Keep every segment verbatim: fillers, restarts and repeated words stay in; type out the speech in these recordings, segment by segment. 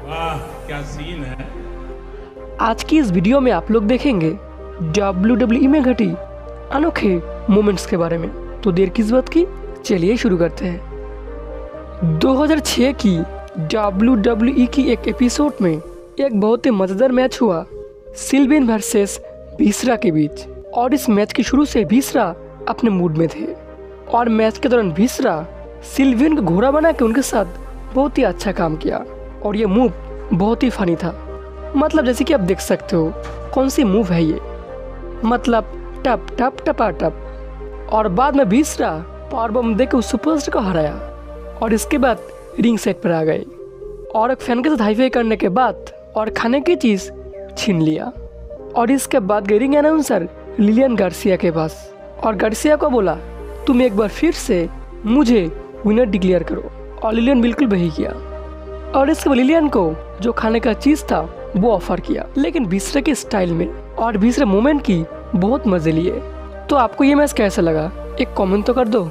वाह क्या सीन है। आज की इस वीडियो में आप लोग देखेंगे डब्ल्यू डब्ल्यू ई में घटी अनोखे मोमेंट्स के बारे में। तो देर किस बात की, चलिए शुरू करते हैं। दो हज़ार छह की डब्ल्यू डब्ल्यू ई की एक एपिसोड में एक बहुत ही मजेदार मैच हुआ सिल्वियन वर्सेस विसरा के बीच। और इस मैच के शुरू से विसरा अपने मूड में थे और मैच के दौरान विसरा सिल्वियन को घोड़ा बना के उनके साथ बहुत ही अच्छा काम किया। और ये मूव बहुत ही फनी था। मतलब जैसे कि आप देख सकते हो कौन सी मूव है ये, मतलब टप टप टपा टप। और बाद में विसरा पावर बम देकर उस सुपरस्टार को हराया और इसके बाद रिंग सेट पर आ गए और एक फैन के साथ हाईफाई करने के बाद और खाने की चीज़ छीन लिया। और इसके बाद गए रिंग अनाउंसर लिलियन गार्सिया के पास और गार्सिया को बोला तुम एक बार फिर से मुझे विनर डिक्लेयर करो। और लिलियन बिल्कुल वही किया। और इसके बाद लिलियन को जो खाने का चीज़ था वो ऑफर किया, लेकिन विसरा के स्टाइल में। और विसरा मोमेंट की बहुत मजे लिए। तो आपको ये मैच कैसा लगा एक कमेंट तो कर दो।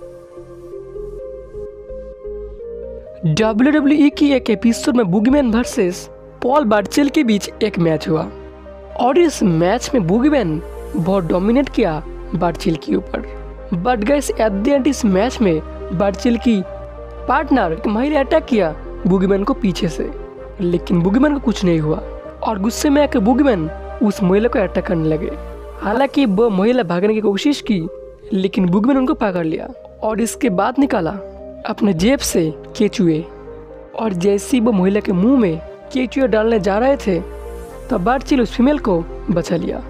डब्ल्यू डब्ल्यू ई की एक एपिसोड में बूगीमैन वर्सेस पॉल बार्चेल के बीच एक मैच हुआ और इस मैच में बूगीमैन बहुत डोमिनेट किया बार्चेल के ऊपर। But guys at the end इस मैच में बार्चेल की पार्टनर महिला अटैक किया बूगीमैन को पीछे से, लेकिन बूगीमैन को कुछ नहीं हुआ। और गुस्से में आकर बूगीमैन उस महिला को अटैक करने लगे। हालांकि वो महिला भागने की कोशिश की, लेकिन बूगीमैन उनको पकड़ लिया और इसके बाद निकाला अपने जेब से केचुए। और जैसे ही वो महिला के मुंह में केचुए डालने जा रहे थे तब बार्चेल उस फीमेल को बचा लिया।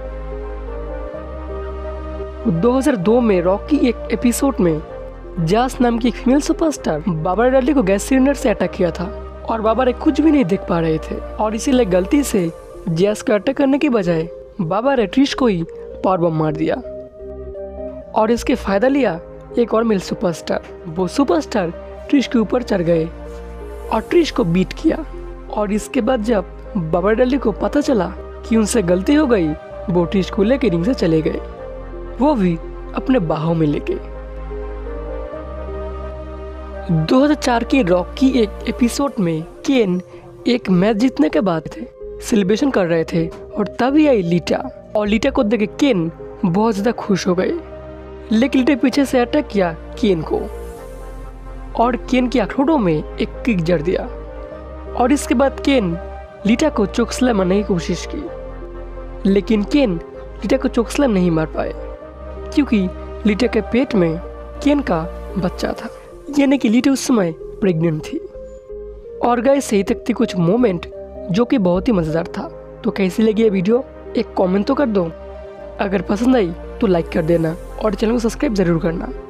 दो हज़ार दो में रॉकी एक एपिसोड में जास नाम की एक फीमेल सुपरस्टार बाबरा डडली को गैस सिलेंडर से अटैक किया था और बाबरा कुछ भी नहीं देख पा रहे थे। और इसीलिए गलती से जैस को अटैक करने की बजाय बाबरा ट्रिश को ही पावर बम मार दिया। और इसके फायदा लिया एक और मेल सुपरस्टार। वो सुपरस्टार ट्रिश के ऊपर चढ़ गए और ट्रिश को बीट किया। और इसके बाद जब बाबरा डडली को पता चला कि उनसे गलती हो गई, वो ट्रिश को लेकर रिंग से चले गए, वो भी अपने बाहों में लेके। दो हज़ार चार के रॉकी एक एपिसोड में केन एक मैच जीतने के बाद थे सेलिब्रेशन कर रहे थे और तभी आई लीटा। और लीटा को देख के केन बहुत ज़्यादा खुश हो गए, लेकिन लीटा पीछे से अटैक किया केन को और केन की अखरोटों में एक किक जड़ दिया। और इसके बाद केन लीटा को चोकस्लैम मारने की कोशिश की, लेकिन केन लीटा को चोकस्लैम नहीं मार पाए क्योंकि लीटा के पेट में केन का बच्चा था, यानी कि लीटा उस समय प्रेग्नेंट थी। और गाइस सही तक थी कुछ मोमेंट जो कि बहुत ही मज़ेदार था। तो कैसी लगी ये वीडियो एक कमेंट तो कर दो। अगर पसंद आई तो लाइक कर देना और चैनल को सब्सक्राइब ज़रूर करना।